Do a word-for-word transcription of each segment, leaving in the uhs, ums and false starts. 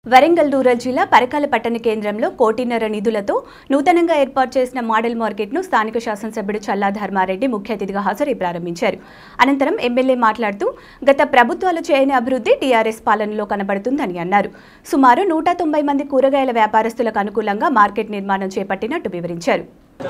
Warangal rural జిల్లా పరకాల పట్టణ కేంద్రంలో కోటిన్నర నిధులతో నూతనంగా ఏర్పాటు చేసిన మోడల్ మార్కెట్ను స్థానిక శాసనసభ్యుడు చల్లా ధర్మారెడ్డి ముఖ్య అతిథిగా హాజరై ప్రారంభించారు. అనంతరం ఎమ్మెల్యే మాట్లాడుతూ గత ప్రభుత్వాలు చేయని అభివృద్ధి టీఆర్ఎస్ పాలనలో కనబడుతుందని అన్నారు. సుమారు నూట తొంభై మంది కూరగాయల వ్యాపారస్తులకు అనుకూలంగా మార్కెట్ నిర్మాణం చేపట్టినట్టు వివరించారు.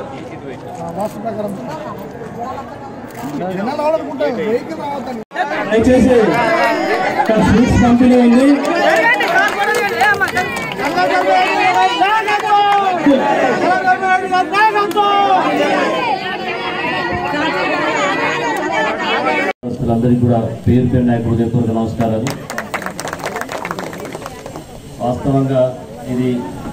అందరికీ కూడా పేరు పేరు నాయకుడు హృదయపూర్వక నమస్కారాలు. వాస్తవంగా ఇది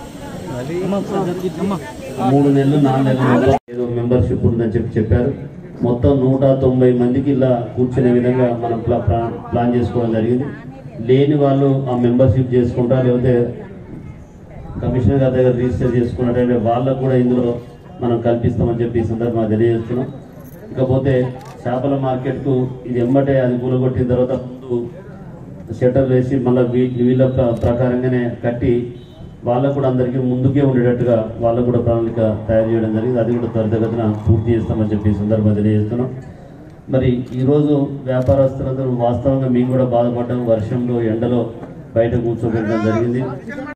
మూడు నెలలు నాలుగు నెలలు ఏదో మెంబర్షిప్ ఉందని చెప్పి చెప్పారు. మొత్తం నూట తొంభై మందికి ఇలా కూర్చునే విధంగా మనం ప్లాన్ చేసుకోవడం జరిగింది. లేని వాళ్ళు ఆ మెంబర్షిప్ చేసుకుంటా లేకపోతే కమిషనర్ గారి దగ్గర రిజిస్టర్ చేసుకున్నట్టయితే వాళ్ళకు కూడా ఇందులో మనం కల్పిస్తామని చెప్పి ఈ సందర్భంగా తెలియజేస్తున్నాం. ఇకపోతే చేపల మార్కెట్కు ఇది ఎమ్మటే అది కూలగొట్టిన తర్వాత ముందు షట్టర్ వేసి మళ్ళీ వీళ్ళ ప్రకారంగానే కట్టి వాళ్ళకు కూడా అందరికీ ముందుకే ఉండేటట్టుగా వాళ్ళకు కూడా ప్రణాళిక తయారు చేయడం జరిగింది. అది కూడా త్వరితగతిన పూర్తి చేస్తామని చెప్పి ఈ సందర్భంగా తెలియజేస్తున్నాం. మరి ఈరోజు వ్యాపారస్తులందరూ వాస్తవంగా మేము కూడా బాధపడ్డాం. వర్షంలో ఎండలో బయట కూర్చోబెట్టడం జరిగింది.